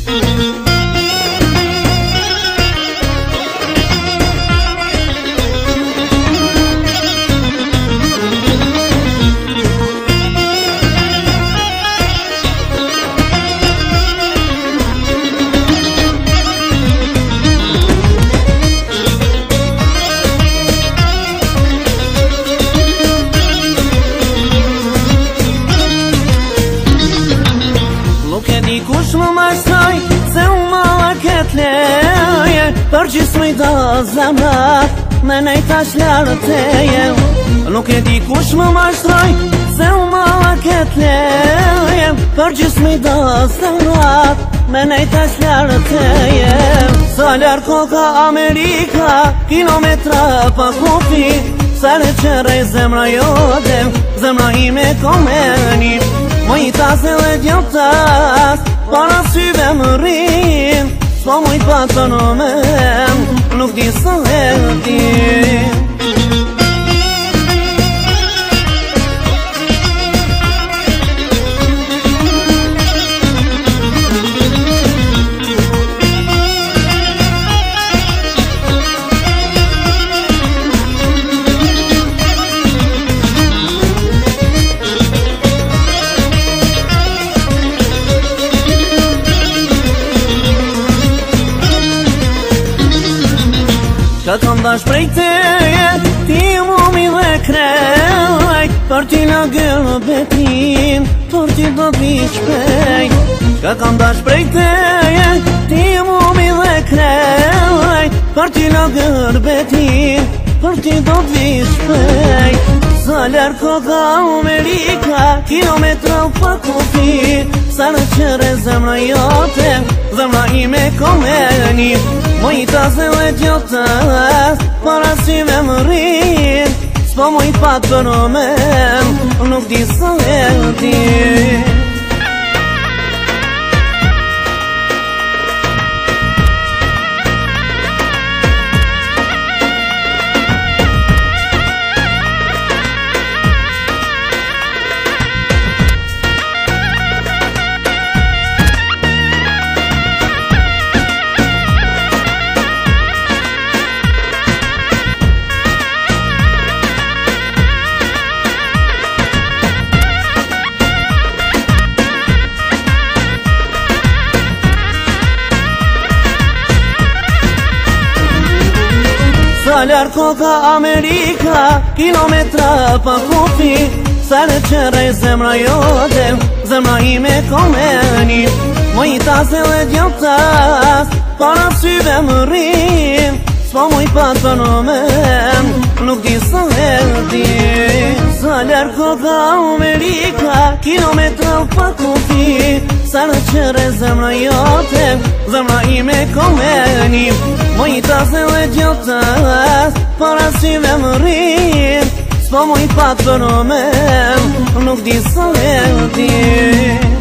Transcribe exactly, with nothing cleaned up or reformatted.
Kush më mashtoj se u mala ket leje Për gjithë më i do zemrat me nejt ash larë teje Nuk e di kush më mashtoj se u mala ket leje Për gjithë më i do zemrat me nejt ash larë teje Sa larë koka Amerika, kilometra pa kufi Sa le qërej zemra jote, zemra ime komeni Mojtas edhe djotas, para syve më rrim S'po mujt pa të në men, nuk di së e tim Ka kam dash prej teje, ti mu mi dhe krejt Për ti në gërë betin, për ti do t'i shpejt Ka kam dash prej teje, ti mu mi dhe krejt Për ti në gërë betin, për ti do t'i shpejt Sa lërë koka Amerika, kilometra pa kufi Sa në qëre zemra jote, zemra ime komeni Mojtas edhe djotas, para syve më rrin S'po mojt pat për në men, nuk di së e tim Sa larë koka Amerika, kilometra pa kufi Sa le qërej zemra jote, zemra ime komeni Mojtas edhe djotas, para syve më rrim S'po mujt pat për në men, nuk di së e tim Sa larë koka Amerika, kilometra pa kufi Sa le qërej zemra jote, zemra ime komeni Mojtas edhe djotas, para syve më rrim S'po mujt pat për në men, nuk di së e tim